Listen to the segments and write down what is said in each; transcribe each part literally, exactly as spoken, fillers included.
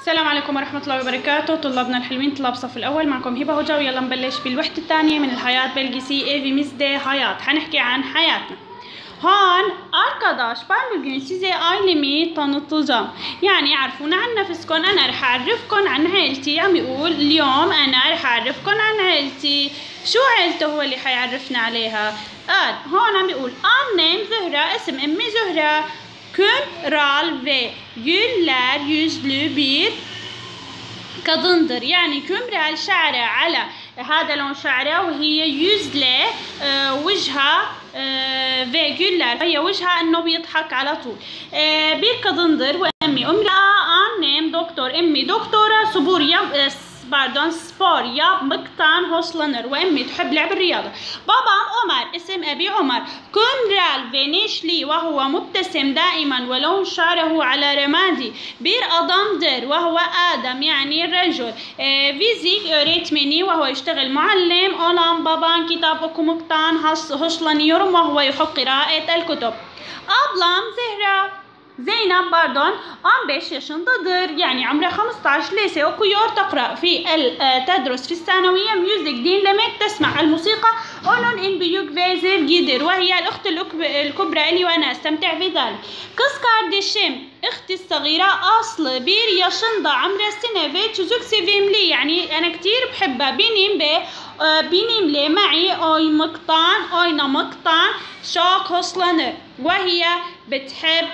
السلام عليكم ورحمة الله وبركاته. طلابنا الحلوين، طلاب الصف الأول، معكم هبة هوجة، ويلا نبلش بالوحدة الثانية من الحياة belgisi evimizde hayat. حنحكي عن حياتنا. هون arkadaş ben bugün size ailemi tanıtacağım. يعني يعرفون عن نفسكم. أنا رح أعرفكم عن عيلتي. عم يقول اليوم أنا رح أعرفكم عن عيلتي. شو عيلته هو اللي حيعرفنا عليها؟ قال هون عم يقول annem زهرة، اسم أمي زهرة. Kümral ve güller yüzlü bir kadındır. يعني كمرال شعرها على هذا لون شعرها وهي yüzle وجهها ve güller هي وجهها انه بيضحك على طول. bir kadındır وامي امي annem doktor امي دكتورة صبور باردون سبور yapmaktan hoşlanır وامي تحب لعب الرياضة. babam عمر، اسم ابي عمر. كمرال فينيشلي وهو مبتسم دائما ولون شعره على رمادي. bir adamdır وهو آدم يعني الرجل. fizik öğretmeni وهو يشتغل معلم olan baban kitap okumaktan hoşlanıyorum وهو يحب قراءة الكتب. ablam Zehra زينب باردون on beş yaşındadır. يعني عمرها خمسة عشر ليسي okuyor. تقرأ في تدرس في الثانوية. müzik dinlemek، تسمع الموسيقى. onun en büyük ve sevgidir وهي الأخت الكبرى إلي وأنا أستمتع في ذلك. kız kardeşim اختي الصغيرة Aslı bir yaşında. عمرها سنة ve çocuk sevimli. يعني أنا كتير بحبها. benim ve benimle معي oynamaktan oynamaktan çok hoşlanır وهي بتحب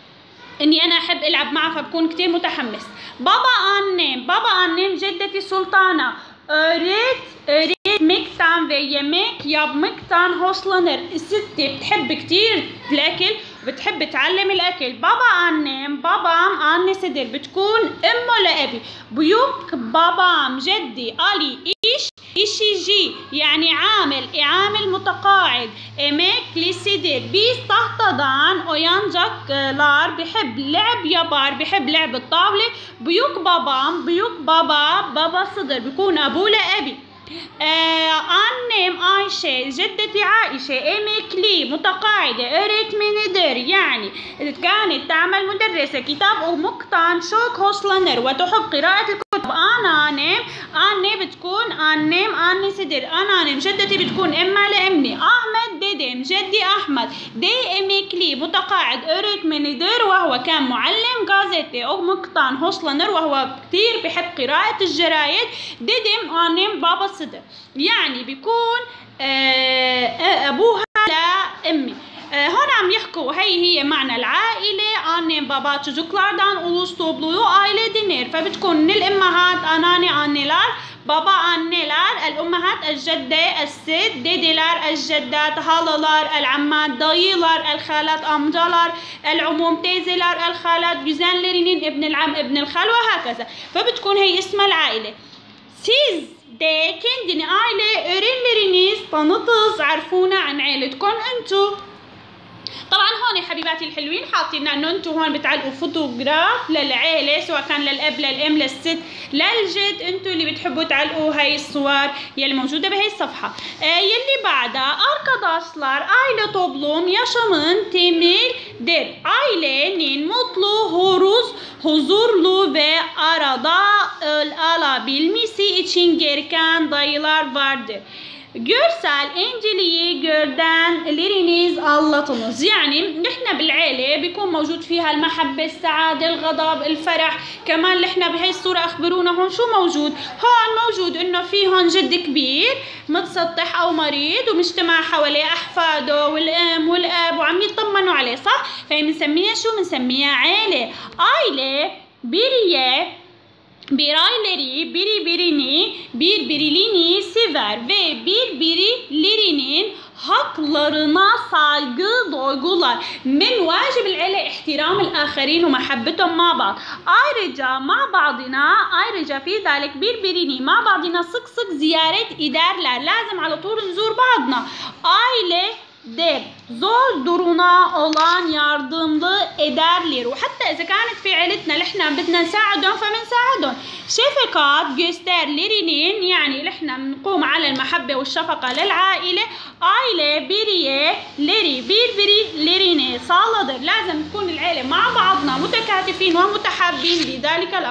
اني انا احب العب معها فبكون كتير متحمس. بابا annem بابا annem جدتي سلطانة öğret öğretmekten ve yemek yapmaktan hoşlanır. ستي بتحب كتير الأكل وبتحب تعلم الأكل. بابا annem babam annesidir. بتكون أمه لأبي. büyük babam جدي علي إيش İşici yani amel, amel mutakaid, emeklisidir. Biz tahtadan oyuncaklar biheb la'b yapar, biheb la'b الطاولة. büyük babam, büyük baba babasıdır. بيكون أبوه لأبي. Ee, annem Ayşe, ceddeti Aişe emekli, mutakaide, öğretmenidir. Yani كانت تعمل مدرسة. kitap okumuktan çok hoşlanır ve tuhab قراءة الكتب. anneannem anne بتكون annem annesidir. anneannem ceddeti بتكون emma لأمي. Ahmet dedem ceddi Ahmet. de emekli, mutakaid, öğretmenidir وهو كان معلم gazete okumuktan hoşlanır وهو كتير بحب قراءة الجرايد. dedem annem babası. يعني بيكون أبوها لأمي. هون عم يحكوا هي هي معنى العائلة. annem baba çocuklardan ulus topluluğu aile denir. فبتكون الأمهات anneanne anneler, baba anneler, الأمهات الجدة الست، dedeler الجدات، halalar العمات، dayılar الخالات amcalar، العموم teyzeler الخالات، güzenlerinin ابن العم ابن الخال وهكذا. فبتكون هي اسمها العائلة. siz de kendini aile öğrenleriniz tanıtız عرفونا عن عيلتكم انتو. طبعا هون حبيباتي الحلوين حاطين انه انتو هون بتعلقوا فوتوغراف للعيله سواء كان للاب للام للست للجد. انتو اللي بتحبوا تعلقوا هاي الصور يلي موجوده بهي الصفحه. آه يلي بعدها arkadaşlar aile toplum yaşamın temelidir. ailenin mutlu, huzur, huzurlu ve arada alabilmesi için gereken dayılar vardır. görsel inceliği görenleriniz anlatınız. يعني نحن بالعيلة بيكون موجود فيها المحبة، السعادة، الغضب، الفرح. كمان نحن بهي الصورة أخبرونا هون شو موجود. هون موجود إنه في هون جد كبير متسطح أو مريض ومجتمع حواليه أحفاده والأم والأب وعم يطمنوا عليه، صح؟ فهي بنسميها شو؟ بنسميها عيلة. عيلة biriye birayleri birbirini birbirlerini sever ve birbirlerinin haklarına saygı duygular. من واجب العيلة احترام الآخرين ومحبتهم مع بعض. ayrıca مع بعضنا ayrıca في ذلك birbirini مع بعضنا sık sık ziyaret ederler. لازم على طول نزور بعضنا. aile de zor durumuna olan yardımlı ederler. وحتى إذا كانت في عيلتنا نحن بدنا نساعدهم فبنساعدهم. شفقات gösterlerinin يعني نحن بنقوم على المحبة والشفقة للعائلة. aile biriyeleri birbirlerini sağladır. لازم تكون العيلة مع بعضنا متكاتفين ومتحابين لذلك الأمر.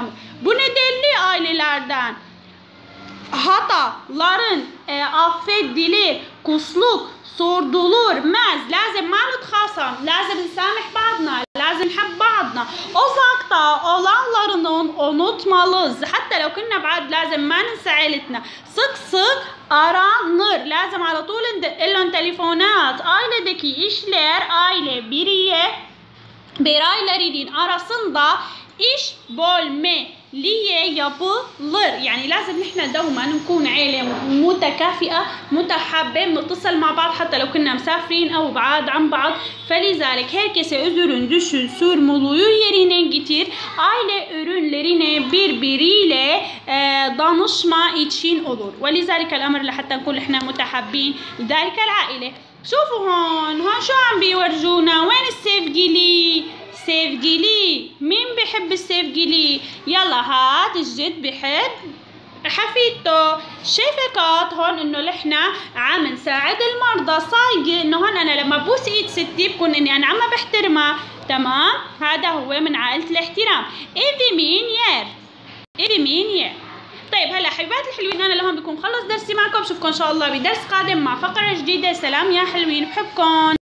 Bu nedenle ailelerden hataların e, affedilir, kusluk sordurulmaz. Lazım ما نتخاصم, لازم نسامح بعضنا, لازم نحب بعضنا. Uzakta olanlarını unutmalıyız. Hatta لو كنا بعاد لازم ما ننسى عيلتنا. Sık sık aranır. Lazım على طول ندق لهم تليفونات. Ailedeki işler aile biriye bireylerin arasında iş bölmeliğe yapılır. يعني لازم نحن دوما نكون عيلة متكافئة متحابة بنتصل مع بعض حتى لو كنا مسافرين أو بعاد عن بعض. فلذلك herkese özürün düşün sorumluluğu yerine getir. Aile ürünlerine birbiriyle e, danışma için olur. ولذلك الأمر لحتى نكون إحنا متحابين لذلك العائلة. شوفوا هون هون شو عم بيورجونا؟ وين السيفجلي؟ سيفجلي. مين بحب السيفجلي؟ يلا هاد الجد بحب حفيدته. شايفكات هون انه نحن عم نساعد المرضى. صايقة انه هون انا لما بوس ايد ستي بكون اني انا عم بحترمها. تمام؟ هذا هو من عائلة الاحترام. ايفي مين يير ايفي مين يير. طيب هلا حبيبات الحلوين انا لهون بكون خلص درسي معكم. بشوفكم ان شاء الله بدرس قادم مع فقرة جديدة. سلام يا حلوين، بحبكم.